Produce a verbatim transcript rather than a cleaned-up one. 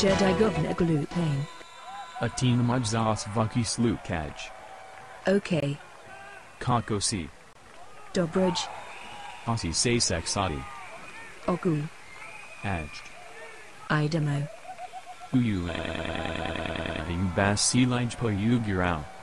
Jedi Governor Glupane. Atina Majzas Vaki Slukaj. Okay. Kakosi. Dobraj. Asi Saseksadi. Ogu. Ajt. Idamo. Uyu. Bas Silaj Po Ugurao.